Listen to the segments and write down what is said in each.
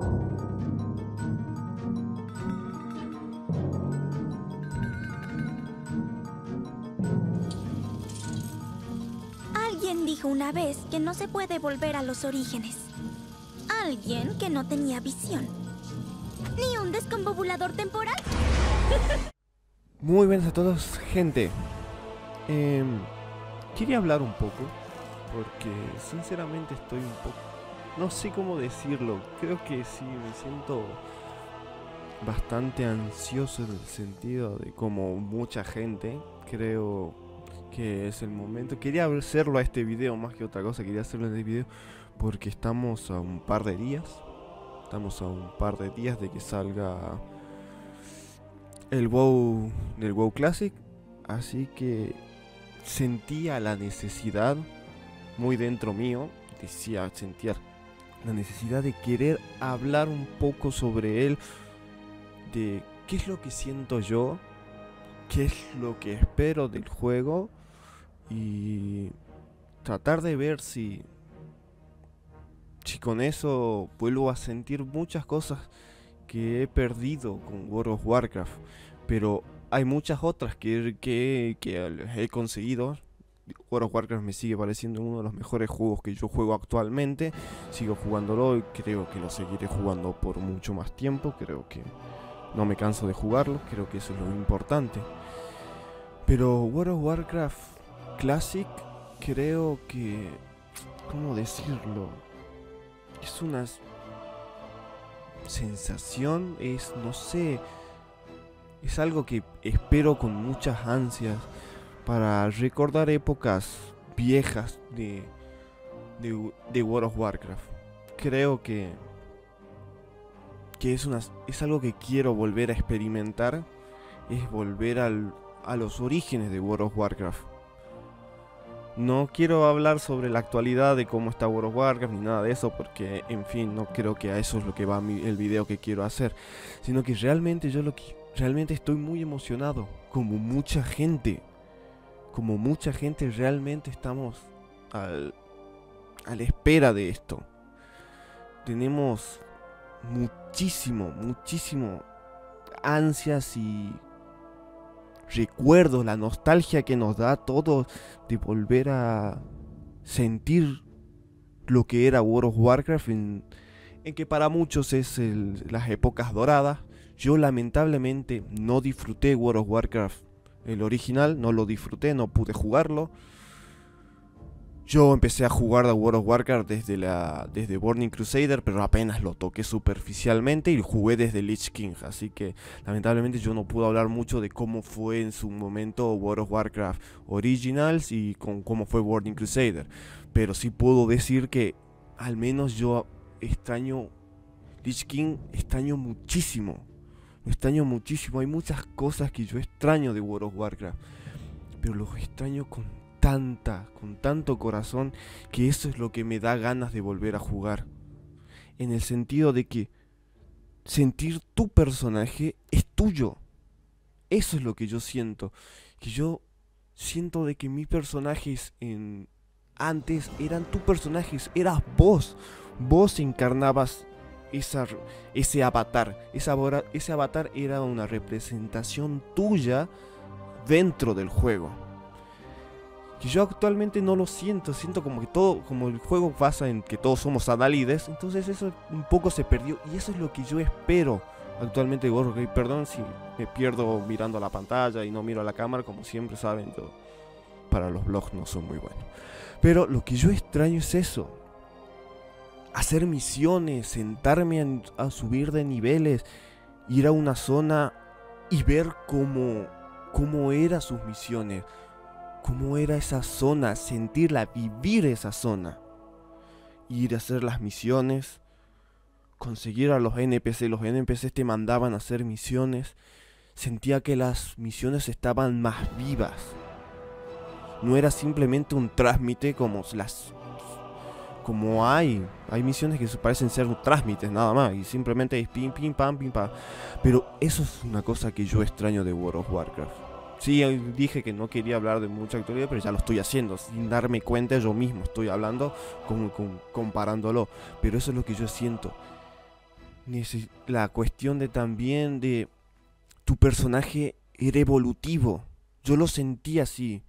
Alguien dijo una vez que no se puede volver a los orígenes. Alguien que no tenía visión. Ni un desconvobulador temporal. Muy buenas a todos, gente. Quería hablar un poco, porque sinceramente estoy un poco... No sé cómo decirlo, creo que sí, me siento bastante ansioso en el sentido de como mucha gente. Creo que es el momento. Quería hacerlo a este video más que otra cosa, quería hacerlo en este video porque estamos a un par de días. Estamos a un par de días de que salga el WoW Classic, así que sentía la necesidad muy dentro mío, sentía la necesidad de querer hablar un poco sobre él, de qué es lo que siento yo, qué es lo que espero del juego y tratar de ver si con eso vuelvo a sentir muchas cosas que he perdido con World of Warcraft, pero hay muchas otras que he conseguido. World of Warcraft me sigue pareciendo uno de los mejores juegos que yo juego actualmente. Sigo jugándolo y creo que lo seguiré jugando por mucho más tiempo. Creo que no me canso de jugarlo, creo que eso es lo importante. Pero World of Warcraft Classic, creo que... ¿cómo decirlo? Es una sensación, no sé, es algo que espero con muchas ansias para recordar épocas viejas de World of Warcraft. Creo que es algo que quiero volver a experimentar, es volver a los orígenes de World of Warcraft. No quiero hablar sobre la actualidad de cómo está World of Warcraft ni nada de eso, porque en fin, no creo que a eso es lo que va el video que quiero hacer, sino que realmente realmente estoy muy emocionado, como mucha gente realmente estamos a la espera de esto. Tenemos muchísimo ansias y recuerdos, la nostalgia que nos da todo de volver a sentir lo que era World of Warcraft, en que para muchos es las épocas doradas. Yo lamentablemente no disfruté World of Warcraft, el original, no lo disfruté, no pude jugarlo. Yo empecé a jugar a World of Warcraft desde Burning Crusader, pero apenas lo toqué superficialmente y jugué desde Lich King, así que lamentablemente yo no puedo hablar mucho de cómo fue en su momento World of Warcraft Originals y cómo fue Burning Crusader, pero sí puedo decir que al menos yo extraño Lich King, extraño muchísimo, hay muchas cosas que yo extraño de World of Warcraft, pero los extraño con tanto corazón, que eso es lo que me da ganas de volver a jugar. En el sentido de que sentir tu personaje es tuyo. Eso es lo que yo siento. Que yo siento de que mis personajes antes eran tus personajes, eras vos. Vos encarnabas ese avatar. Ese avatar era una representación tuya dentro del juego. Que yo actualmente no lo siento como que como el juego pasa en que todos somos adalides, entonces eso un poco se perdió y eso es lo que yo espero actualmente de Warcraft. Perdón si me pierdo mirando a la pantalla y no miro a la cámara, como siempre saben, yo para los vlogs no soy muy bueno. Pero lo que yo extraño es eso, hacer misiones, sentarme a subir de niveles, ir a una zona y ver cómo eran sus misiones. Cómo era esa zona, sentirla, vivir esa zona. Ir a hacer las misiones, conseguir a los NPC. Los NPCs te mandaban a hacer misiones. Sentía que las misiones estaban más vivas. No era simplemente un trámite como hay misiones que parecen ser trámites nada más. Y simplemente es pim, pim, pam, pim, pam. Pero eso es una cosa que yo extraño de World of Warcraft. Sí, dije que no quería hablar de mucha actualidad, pero ya lo estoy haciendo. Sin darme cuenta, yo mismo estoy hablando, comparándolo. Pero eso es lo que yo siento. La cuestión de también de tu personaje era evolutivo. Yo lo sentía así.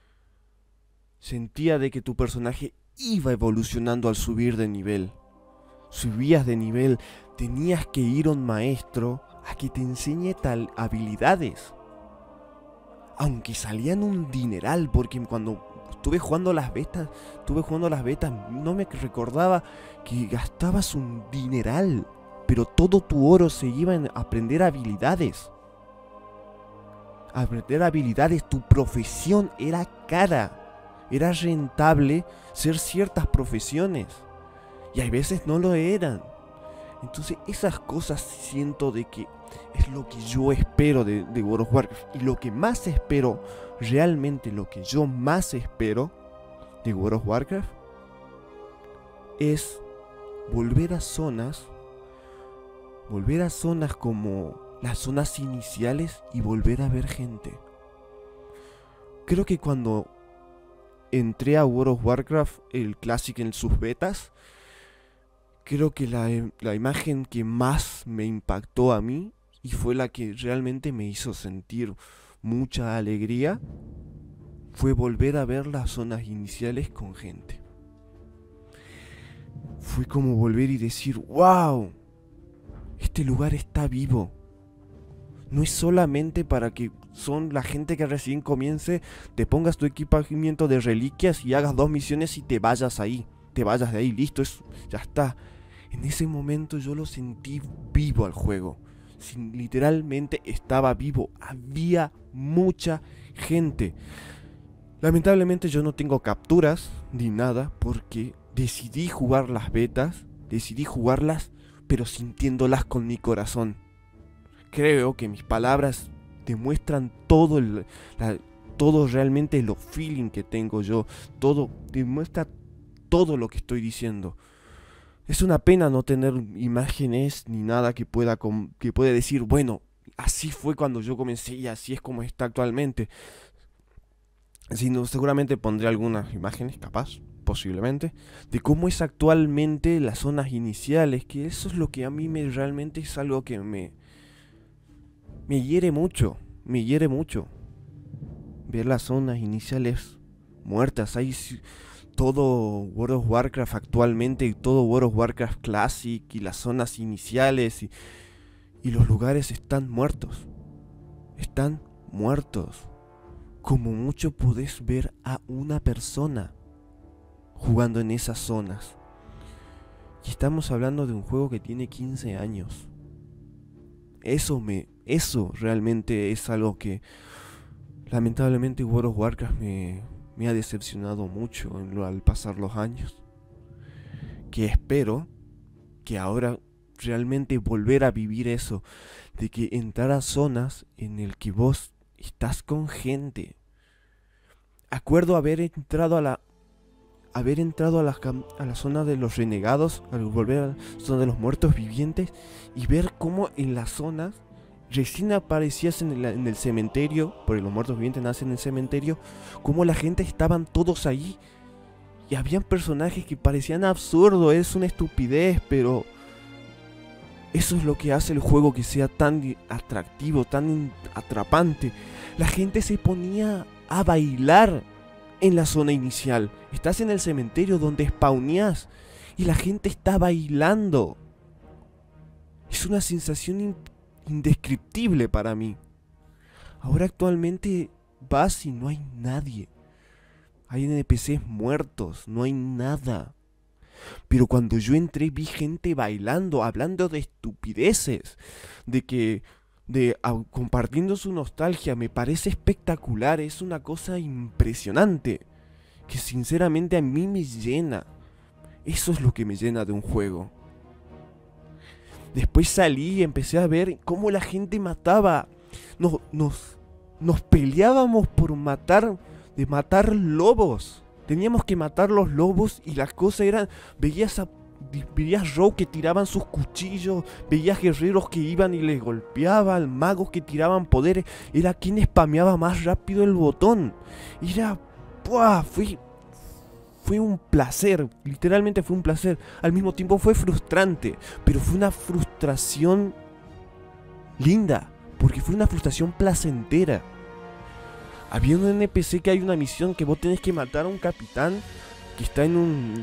Sentía de que tu personaje iba evolucionando al subir de nivel. Subías de nivel, tenías que ir a un maestro a que te enseñe tal habilidades. Aunque salían un dineral, porque cuando estuve jugando las betas, no me recordaba que gastabas un dineral, pero todo tu oro se iba en aprender habilidades. Aprender habilidades, tu profesión era cara, era rentable ser ciertas profesiones, y hay veces no lo eran. Entonces esas cosas siento de que es lo que yo espero de World of Warcraft. Y lo que más espero, realmente lo que yo más espero de World of Warcraft es volver a zonas como las zonas iniciales y volver a ver gente. Creo que cuando entré a World of Warcraft, el Classic en sus betas, creo que la imagen que más me impactó a mí y fue la que realmente me hizo sentir mucha alegría fue volver a ver las zonas iniciales con gente. Fue como volver y decir, wow, este lugar está vivo. No es solamente para que son la gente que recién comience, te pongas tu equipamiento de reliquias y hagas 2 misiones y te vayas ahí. Te vayas de ahí, listo, ya está. En ese momento yo lo sentí vivo al juego. Literalmente estaba vivo. Había mucha gente. Lamentablemente yo no tengo capturas ni nada porque decidí jugar las betas. Decidí jugarlas pero sintiéndolas con mi corazón. Creo que mis palabras demuestran todo realmente lo feeling que tengo yo. Todo demuestra todo lo que estoy diciendo. Es una pena no tener imágenes ni nada que pueda decir, bueno, así fue cuando yo comencé y así es como está actualmente. Sino seguramente pondré algunas imágenes, capaz, posiblemente, de cómo es actualmente las zonas iniciales, que eso es lo que a mí realmente es algo que me hiere mucho, ver las zonas iniciales muertas. Hay todo World of Warcraft actualmente, todo World of Warcraft Classic y las zonas iniciales y los lugares están muertos. Están muertos. Como mucho podés ver a una persona jugando en esas zonas. Y estamos hablando de un juego que tiene 15 años. Eso realmente es algo que lamentablemente World of Warcraft me ha decepcionado mucho al pasar los años. Que espero que ahora realmente volver a vivir eso, de que entrar a zonas en el que vos estás con gente. Acuerdo haber entrado a la zona de los renegados, al volver a la zona de los muertos vivientes y ver cómo en las zonas recién aparecías en el cementerio, porque los muertos vivientes nacen en el cementerio, cómo la gente estaban todos ahí y habían personajes que parecían absurdos, es una estupidez, pero eso es lo que hace el juego que sea tan atractivo, tan atrapante. La gente se ponía a bailar en la zona inicial. Estás en el cementerio donde spawneás y la gente está bailando. Es una sensación indescriptible para mí. Ahora actualmente vas y no hay nadie. Hay NPCs muertos, no hay nada. Pero cuando yo entré vi gente bailando, hablando de estupideces, compartiendo su nostalgia. Me parece espectacular, es una cosa impresionante, que sinceramente a mí me llena. Eso es lo que me llena de un juego. Después salí y empecé a ver cómo la gente mataba. Nos peleábamos por matar lobos. Teníamos que matar los lobos y las cosas eran... Veías rogue que tiraban sus cuchillos, veías guerreros que iban y les golpeaban, magos que tiraban poderes. Era quien spameaba más rápido el botón. Era... ¡Buah! fue un placer, literalmente fue un placer. Al mismo tiempo fue frustrante, pero fue una frustración linda, porque fue una frustración placentera. Había un NPC que hay una misión que vos tenés que matar a un capitán que está en un...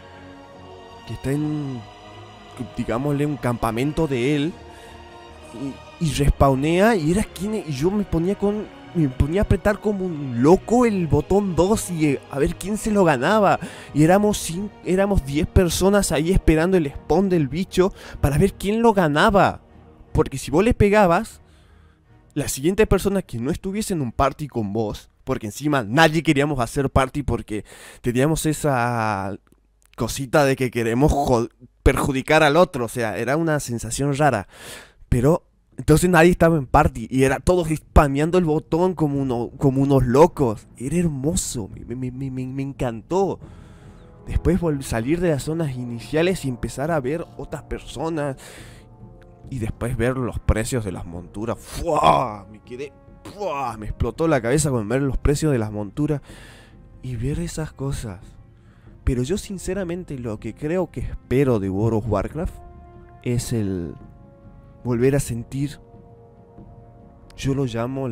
digámosle, un campamento de él. Y respawnea y era quien... Y yo me ponía a apretar como un loco el botón 2 y a ver quién se lo ganaba. Y éramos 10 personas ahí esperando el spawn del bicho para ver quién lo ganaba. Porque si vos le pegabas, la siguiente persona que no estuviese en un party con vos, porque encima nadie queríamos hacer party porque teníamos esa cosita de que queremos perjudicar al otro, o sea, era una sensación rara. Pero entonces nadie estaba en party y era todos spameando el botón como unos locos. Era hermoso, me encantó. Después salir de las zonas iniciales y empezar a ver otras personas. Y después ver los precios de las monturas. ¡Fua! Me explotó la cabeza con ver los precios de las monturas y ver esas cosas. Pero yo sinceramente lo que creo que espero de World of Warcraft es el volver a sentir, yo lo llamo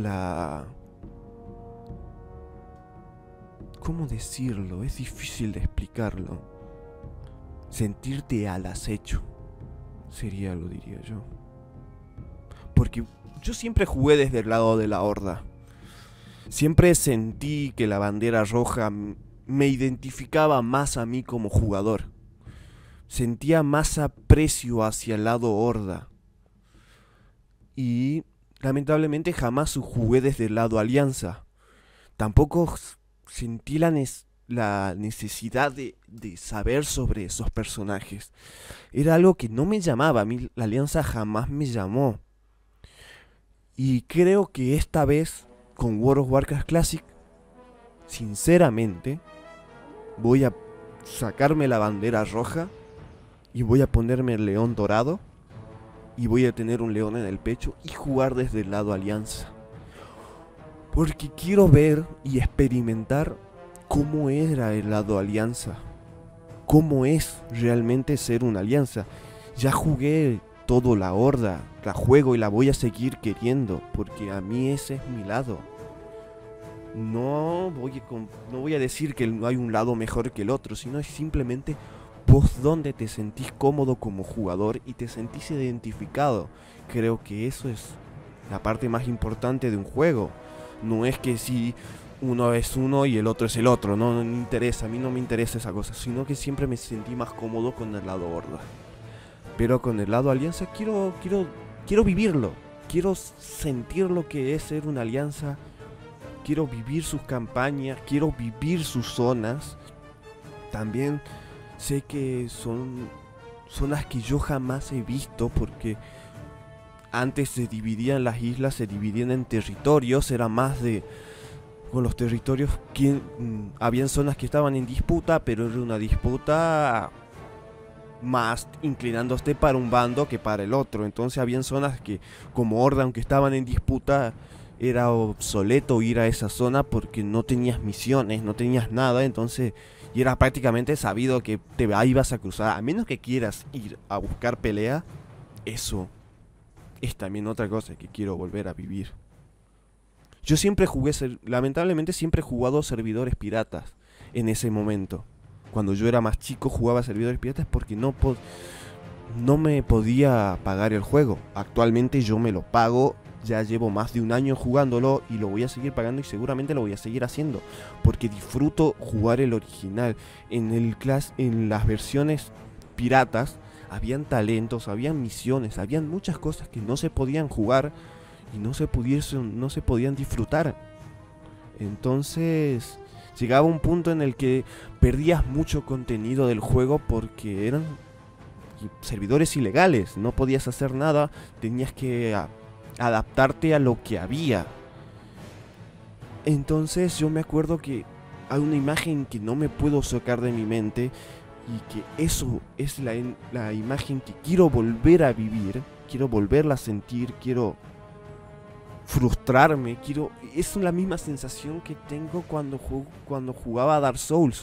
¿cómo decirlo? Es difícil de explicarlo. Sentirte al acecho. Sería, lo diría yo. Porque yo siempre jugué desde el lado de la Horda. Siempre sentí que la bandera roja me identificaba más a mí como jugador. Sentía más aprecio hacia el lado Horda. Y lamentablemente jamás jugué desde el lado Alianza. Tampoco sentí la necesidad de saber sobre esos personajes. Era algo que no me llamaba. A mí la Alianza jamás me llamó. Y creo que esta vez con World of Warcraft Classic, sinceramente, voy a sacarme la bandera roja y voy a ponerme el león dorado y voy a tener un león en el pecho y jugar desde el lado Alianza. Porque quiero ver y experimentar cómo era el lado Alianza. Cómo es realmente ser una alianza. Ya jugué todo la Horda, la juego y la voy a seguir queriendo, porque a mí ese es mi lado. No voy a decir que no hay un lado mejor que el otro, sino es simplemente vos donde te sentís cómodo como jugador y te sentís identificado. Creo que eso es la parte más importante de un juego. No es que si uno es uno y el otro es el otro, no me interesa, a mí no me interesa esa cosa, sino que siempre me sentí más cómodo con el lado Horda. Pero con el lado Alianza quiero vivirlo, quiero sentir lo que es ser una alianza, quiero vivir sus campañas, quiero vivir sus zonas. También sé que son zonas que yo jamás he visto, porque antes se dividían las islas, se dividían en territorios, era más de... Con los territorios, habían zonas que estaban en disputa, pero era una disputa más inclinándose para un bando que para el otro. Entonces habían zonas que, como Horda, aunque estaban en disputa, era obsoleto ir a esa zona porque no tenías misiones, no tenías nada. Entonces, y era prácticamente sabido que te ibas a cruzar, a menos que quieras ir a buscar pelea. Eso es también otra cosa que quiero volver a vivir. Yo siempre lamentablemente siempre he jugado servidores piratas en ese momento. Cuando yo era más chico jugaba servidores piratas porque no me podía pagar el juego. Actualmente yo me lo pago, ya llevo más de un año jugándolo y lo voy a seguir pagando y seguramente lo voy a seguir haciendo. Porque disfruto jugar el original. En las versiones piratas habían talentos, habían misiones, habían muchas cosas que no se podían jugar y no se podían disfrutar. Entonces llegaba un punto en el que perdías mucho contenido del juego porque eran servidores ilegales, no podías hacer nada, tenías que adaptarte a lo que había. Entonces yo me acuerdo que hay una imagen que no me puedo sacar de mi mente y que eso es la imagen que quiero volver a vivir, quiero volverla a sentir, quiero frustrarme, es la misma sensación que tengo cuando jugaba Dark Souls.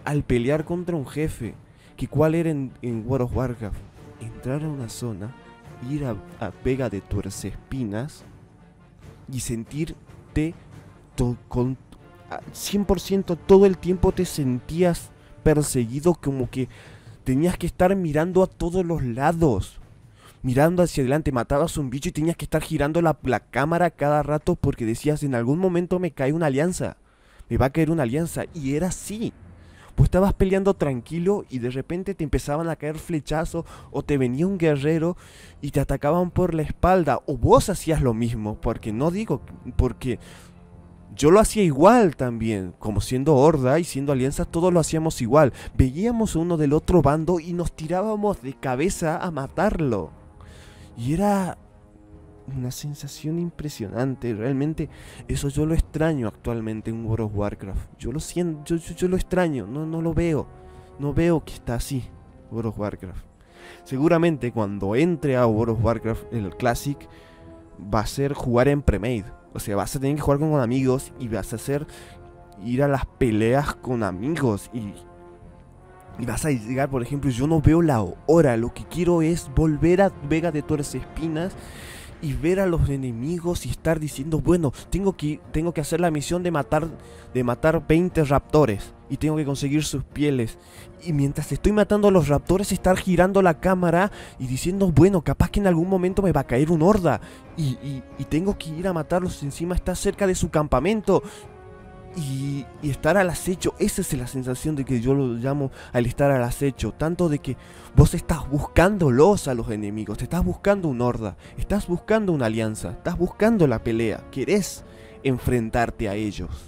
al pelear contra un jefe. Que cuál era en World of Warcraft. Entrar a una zona, ir a Vega de Tuercespinas y sentirte con 100% todo el tiempo te sentías perseguido, como que tenías que estar mirando a todos los lados, mirando hacia adelante. Matabas un bicho y tenías que estar girando la cámara cada rato porque decías, en algún momento me cae una alianza, me va a caer una alianza. Y era así. Pues estabas peleando tranquilo y de repente te empezaban a caer flechazos, o te venía un guerrero y te atacaban por la espalda, o vos hacías lo mismo, porque no digo, porque yo lo hacía igual también, como siendo horda y siendo alianza, todos lo hacíamos igual. Veíamos a uno del otro bando y nos tirábamos de cabeza a matarlo. Y era una sensación impresionante, realmente. Eso yo lo extraño actualmente en World of Warcraft. Yo lo siento, yo lo extraño, no lo veo. No veo que está así World of Warcraft. Seguramente cuando entre a World of Warcraft el Classic va a ser jugar en Premade. O sea, vas a tener que jugar con amigos y vas a hacer ir a las peleas con amigos y vas a llegar, por ejemplo, yo no veo la hora, lo que quiero es volver a Vega de Tuercespinas y ver a los enemigos y estar diciendo, bueno, tengo que hacer la misión de matar 20 raptores y tengo que conseguir sus pieles. Y mientras estoy matando a los raptores, estar girando la cámara y diciendo, bueno, capaz que en algún momento me va a caer un horda y tengo que ir a matarlos. Encima está cerca de su campamento y estar al acecho. Esa es la sensación de que yo lo llamo al estar al acecho. Tanto de que vos estás buscándolos a los enemigos, te estás buscando un horda, estás buscando una alianza, estás buscando la pelea, querés enfrentarte a ellos.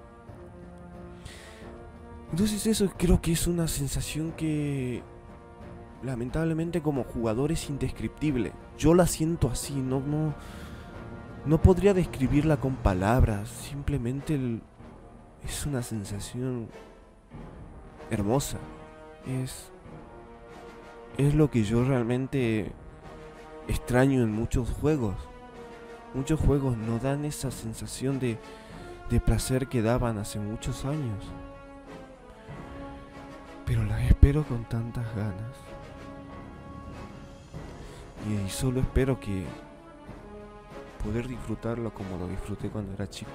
Entonces eso creo que es una sensación que lamentablemente como jugador es indescriptible. Yo la siento así, no podría describirla con palabras. Simplemente es una sensación hermosa. Es lo que yo realmente extraño en muchos juegos. Muchos juegos no dan esa sensación de placer que daban hace muchos años. Pero las espero con tantas ganas. Y solo espero que poder disfrutarlo como lo disfruté cuando era chico.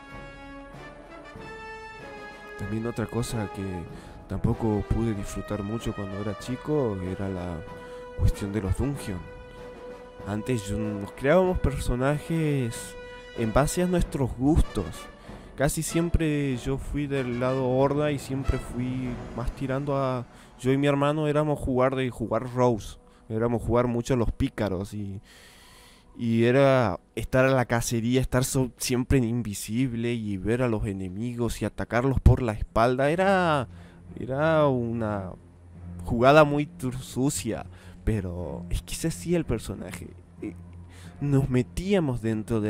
También otra cosa que tampoco pude disfrutar mucho cuando era chico era la cuestión de los dungeons. Antes nos creábamos personajes en base a nuestros gustos. Casi siempre yo fui del lado horda y siempre fui más tirando a... Yo y mi hermano éramos jugar Rose. Éramos jugar mucho a los pícaros y era estar a la cacería, estar siempre invisible y ver a los enemigos y atacarlos por la espalda. Era una jugada muy sucia, pero es que ese sí el personaje. Nos metíamos dentro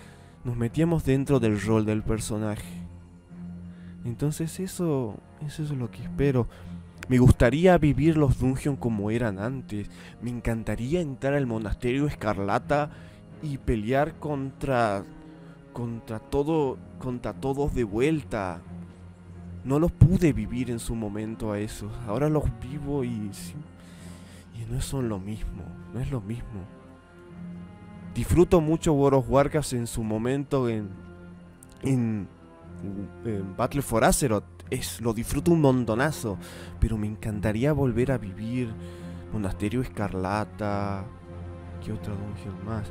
del rol del personaje. Entonces eso es lo que espero. Me gustaría vivir los dungeons como eran antes. Me encantaría entrar al monasterio escarlata y pelear contra todos de vuelta. No los pude vivir en su momento a esos. Ahora los vivo y no son lo mismo. No es lo mismo. Disfruto mucho World of Warcraft en su momento en Battle for Azeroth. Lo disfruto un montonazo. Pero me encantaría volver a vivir Monasterio Escarlata. ¿Qué otra dungeon más?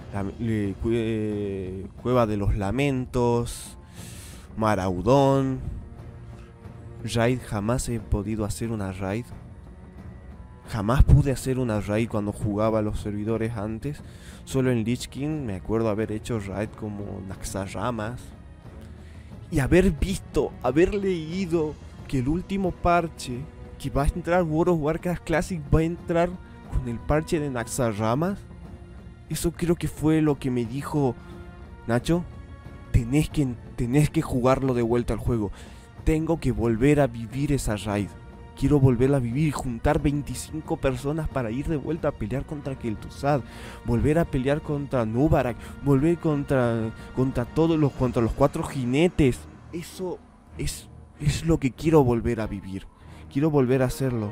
Cueva de los Lamentos, Maraudón. Raid, jamás he podido hacer una raid. Jamás pude hacer una raid cuando jugaba a los servidores antes. Solo en Lich King me acuerdo haber hecho raid como Naxxaramas. Y haber leído que el último parche que va a entrar World of Warcraft Classic va a entrar con el parche de Naxxaramas. Eso creo que fue lo que me dijo Nacho. Tenés que jugarlo de vuelta al juego. Tengo que volver a vivir esa raid. Quiero volverla a vivir y juntar 25 personas para ir de vuelta a pelear contra Kel'Thuzad. Volver a pelear contra Nubarak. Volver contra los 4 jinetes. Eso es es lo que quiero volver a vivir. Quiero volver a hacerlo.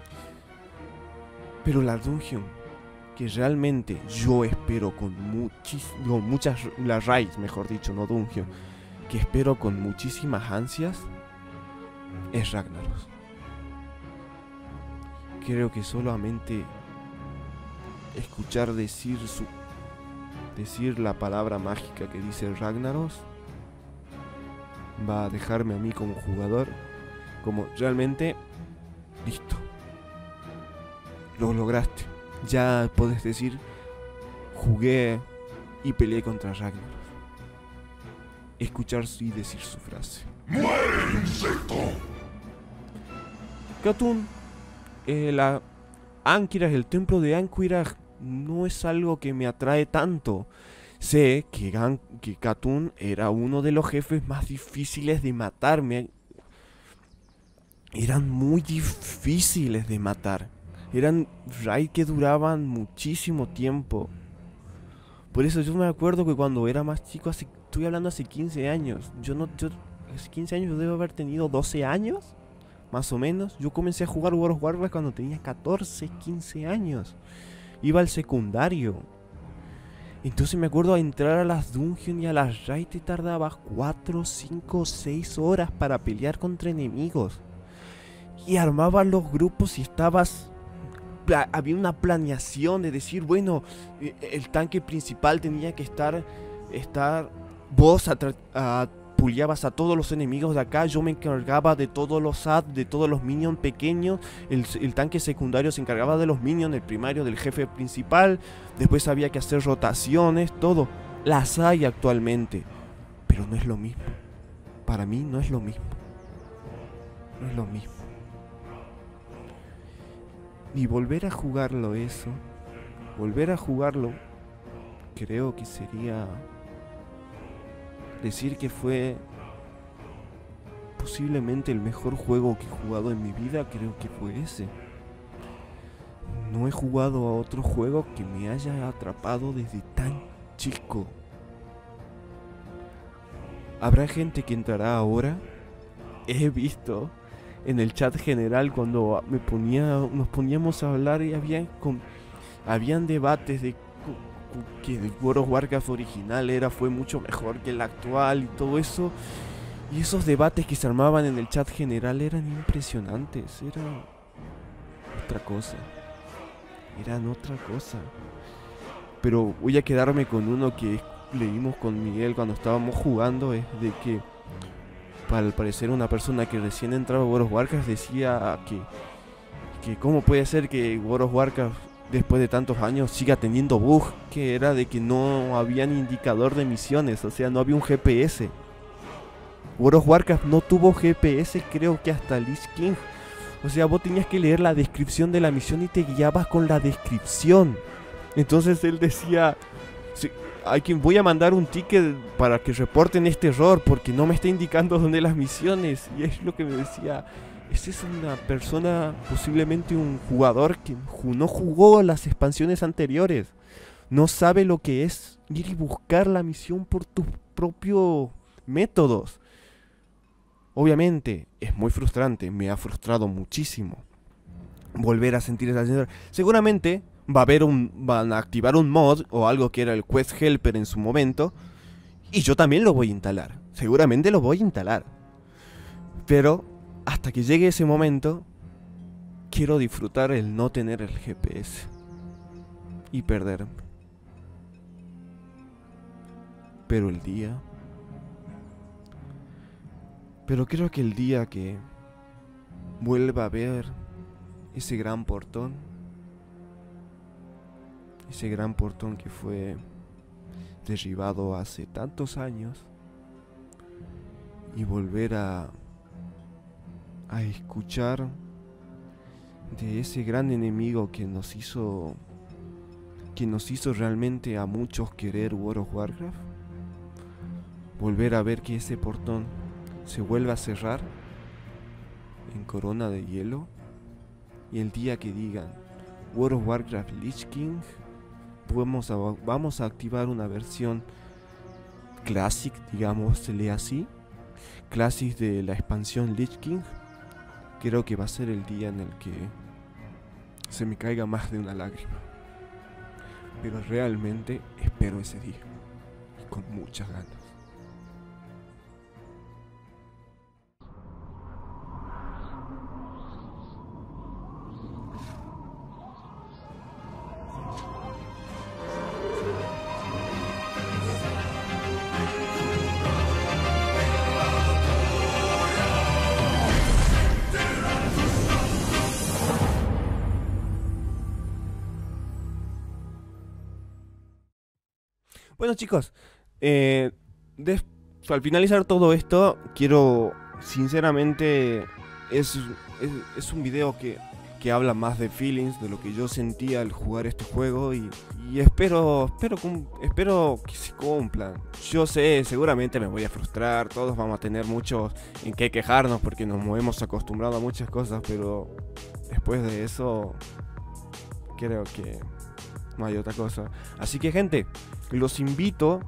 Pero la dungeon que realmente yo espero con muchas, la raid, mejor dicho, no dungeon, que espero con muchísimas ansias, es Ragnaros. Creo que solamente escuchar decir la palabra mágica que dice Ragnaros va a dejarme a mí como jugador como realmente listo. Lo lograste. Ya podés decir, jugué y peleé contra Ragnaros. Escuchar y decir su frase. ¡Muere, insecto! Katun, la Ankyraj, el templo de Ankyraj, no es algo que me atrae tanto. Sé que Katun era uno de los jefes más difíciles de matarme. Eran muy difíciles de matar. Eran raids que duraban muchísimo tiempo. Por eso yo me acuerdo que cuando era más chico, estoy hablando hace 15 años. Hace 15 años yo debo haber tenido 12 años, más o menos. Yo comencé a jugar World of Warcraft cuando tenía 14, 15 años. Iba al secundario. Entonces me acuerdo a entrar a las dungeons y a las raids te tardabas 4, 5, 6 horas para pelear contra enemigos. Y armabas los grupos y había una planeación de decir, bueno, el tanque principal tenía que estar vos puliabas a todos los enemigos de acá, yo me encargaba de todos los ads, de todos los minions pequeños, el tanque secundario se encargaba de los minions, el primario del jefe principal, después había que hacer rotaciones, todo. Las hay actualmente, pero no es lo mismo. Para mí no es lo mismo. No es lo mismo. Y volver a jugarlo creo que sería decir que fue posiblemente el mejor juego que he jugado en mi vida. Creo que fue ese. No he jugado a otro juego que me haya atrapado desde tan chico. Habrá gente que entrará ahora. He visto en el chat general cuando nos poníamos a hablar y habían debates de que el World of Warcraft original fue mucho mejor que el actual y todo eso. Y esos debates que se armaban en el chat general eran impresionantes. Eran otra cosa. Pero voy a quedarme con uno que leímos con Miguel cuando estábamos jugando, es de que al parecer una persona que recién entraba a World of Warcraft decía que cómo puede ser que World of Warcraft después de tantos años siga teniendo bug, que era de que no había ni indicador de misiones, o sea, no había un GPS. World of Warcraft no tuvo GPS, creo que hasta Lich King. O sea, vos tenías que leer la descripción de la misión y te guiabas con la descripción. Entonces él decía, sí, voy a mandar un ticket para que reporten este error porque no me está indicando dónde las misiones. Y es lo que me decía, esa es una persona, posiblemente un jugador que no jugó las expansiones anteriores. No sabe lo que es ir y buscar la misión por tus propios métodos. Obviamente es muy frustrante, me ha frustrado muchísimo volver a sentir esa sensación. Seguramente van a activar un mod o algo que era el Quest Helper en su momento, y yo también lo voy a instalar. Seguramente lo voy a instalar. Pero hasta que llegue ese momento, quiero disfrutar el no tener el GPS y perderme. Pero creo que el día que vuelva a ver ese gran portón que fue derribado hace tantos años, y volver a escuchar de ese gran enemigo que nos hizo realmente a muchos querer World of Warcraft, volver a ver que ese portón se vuelve a cerrar en corona de hielo, y el día que digan World of Warcraft Lich King, vamos a activar una versión Classic, digámosle así, Classic de la expansión Lich King, creo que va a ser el día en el que se me caiga más de una lágrima. Pero realmente espero ese día, y con muchas ganas. Bueno, chicos, al finalizar todo esto, quiero, sinceramente, es un video que habla más de feelings, de lo que yo sentía al jugar este juego, y espero que se cumplan. Yo sé, seguramente me voy a frustrar, todos vamos a tener mucho en qué quejarnos porque nos hemos acostumbrado a muchas cosas, pero después de eso, creo que no hay otra cosa. Así que, gente, los invito,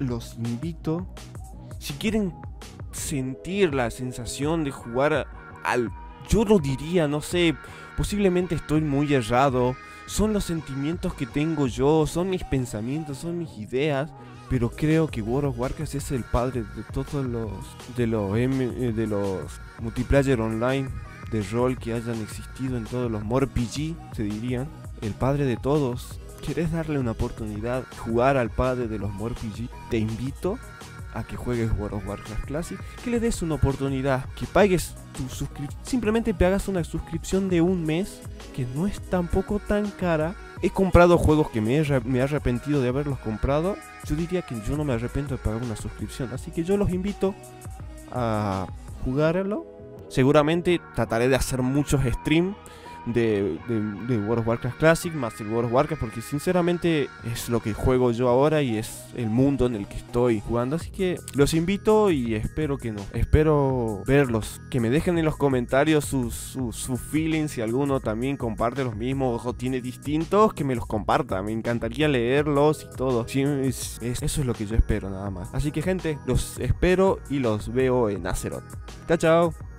si quieren sentir la sensación de jugar yo lo diría, no sé, posiblemente estoy muy errado, son los sentimientos que tengo yo, son mis pensamientos, son mis ideas, pero creo que World of Warcraft es el padre de todos de los multiplayer online de rol que hayan existido en todos los MMORPG, se dirían, el padre de todos. ¿Querés darle una oportunidad, jugar al padre de los MMORPG? Te invito a que juegues World of Warcraft Classic, que le des una oportunidad, que pagues tu suscripción, simplemente pagas una suscripción de un mes, que no es tampoco tan cara. He comprado juegos que me he arrepentido de haberlos comprado. Yo diría que yo no me arrepiento de pagar una suscripción, así que yo los invito a jugarlo. Seguramente trataré de hacer muchos streams de World of Warcraft Classic más el World of Warcraft, porque sinceramente es lo que juego yo ahora y es el mundo en el que estoy jugando, así que los invito y espero verlos, que me dejen en los comentarios sus feelings, si alguno también comparte los mismos o tiene distintos, que me los comparta, me encantaría leerlos y todo. Sí, eso es lo que yo espero, nada más. Así que, gente, los espero y los veo en Azeroth. Chao, chao.